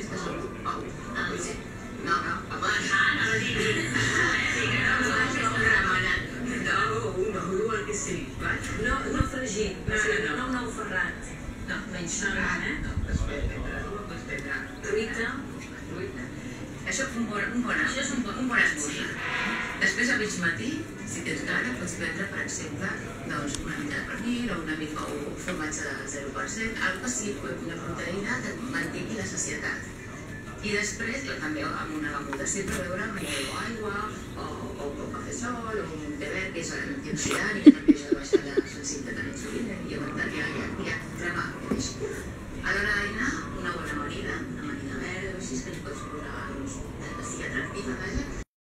que són ou. Sí. No, home, no, el que sigui. No fregit, no ferrat. No, menys ferrat, No, pots prendre. Truita. Això és un bon esmorzar. Després, a mig matí, si tens gana, pots prendre, per exemple, una mica de pernil o una mica un formatge de 0%, algo que sigui una proteïna que et mantingui la sacietat. I després, també amb una beguda, sempre beure aigua o cafè sol o un té verd, que és antioxidant i que també